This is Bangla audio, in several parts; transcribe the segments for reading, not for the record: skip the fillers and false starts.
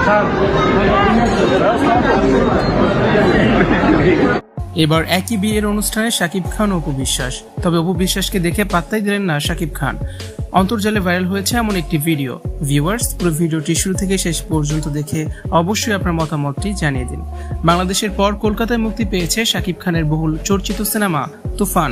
এবার একই বিয়ের অনুষ্ঠানে শাকিব খান ও অপু বিশ্বাস, তবে অপু বিশ্বাসকে দেখে পাত্তাই দিলেন না শাকিব খান। অন্তর্জালে ভাইরাল হয়েছে এমন একটি ভিডিও। ভিউয়ার্স, পুরো ভিডিওটি শুরু থেকে শেষ পর্যন্ত দেখে অবশ্যই আপনার মতামতটি জানিয়ে দিন। বাংলাদেশের পর কলকাতায় মুক্তি পেয়েছে শাকিব খানের বহুল চর্চিত সিনেমা তুফান।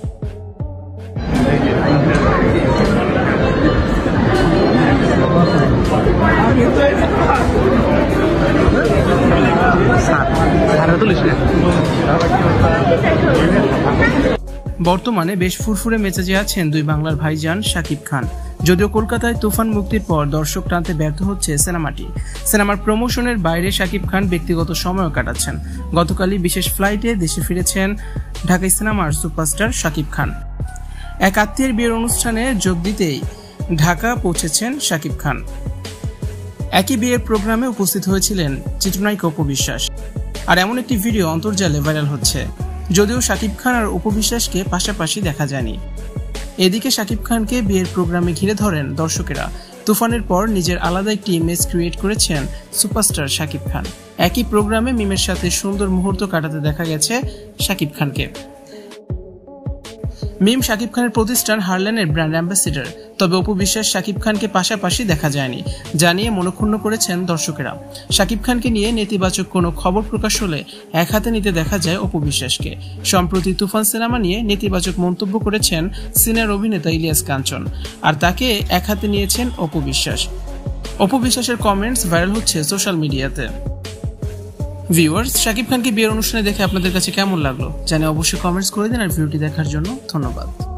বর্তমানে বেশ ফুরফুরে মেজাজে আছেন দুই বাংলার ভাইজান শাকিব খান। যদিও কলকাতায় তুফান মুক্তির পর দর্শক টানতে ব্যর্থ হচ্ছে সিনেমাটি। সিনেমার প্রমোশনের বাইরে শাকিব খান ব্যক্তিগত সময়ও কাটাচ্ছেন। গতকালই বিশেষ ফ্লাইটে দেশে ফিরেছেন ঢাকাই সিনেমার সুপারস্টার শাকিব খান। এক আত্মীয়ের বিয়ের অনুষ্ঠানে যোগ দিতেই ঢাকা পৌঁছেছেন শাকিব খান। একই বিয়ের প্রোগ্রামে উপস্থিত হয়েছিলেন চিত্রনায়িকা অপু বিশ্বাস। আর এমন একটি ভিডিও অন্তর্জালে ভাইরাল হচ্ছে। যদিও শাকিব খান আর অপু বিশ্বাসকে পাশাপাশি দেখা যায়নি। এদিকে শাকিব খানকে বিয়ের প্রোগ্রামে ঘিরে ধরেন দর্শকেরা। তুফানের পর নিজের আলাদা একটি ইমেজ ক্রিয়েট করেছেন সুপারস্টার শাকিব খান। একই প্রোগ্রামে মিমের সাথে সুন্দর মুহূর্ত কাটাতে দেখা গেছে শাকিব খানকে। মিম শাকিব খানের প্রতিষ্ঠান হারল্যান্ডের ব্র্যান্ড অ্যাম্বাসেডর। তবে অপু বিশ্বাস শাকিব খানকে পাশাপাশি দেখা যায়নি, জানিয়ে মনক্ষুণ্ণ করেছেন দর্শকেরা। শাকিব খানকে নিয়ে নেতিবাচক কোনো খবর প্রকাশ হলে এক হাতে নিতে দেখা যায় অপু বিশ্বাসকে। সম্প্রতি তুফান সিনেমা নিয়ে নেতিবাচক মন্তব্য করেছেন সিনিয়র অভিনেতা ইলিয়াস কাঞ্চন, আর তাকে এক হাতে নিয়েছেন অপু বিশ্বাস। অপু বিশ্বাসের কমেন্টস ভাইরাল হচ্ছে সোশ্যাল মিডিয়াতে। ভিউয়ার্স, শাকিব খানকে বিয়ের অনুষ্ঠানে দেখে আপনাদের কাছে কেমন লাগলো জানিয়ে অবশ্যই কমেন্টস করে দিন। আর ভিডিওটি দেখার জন্য ধন্যবাদ।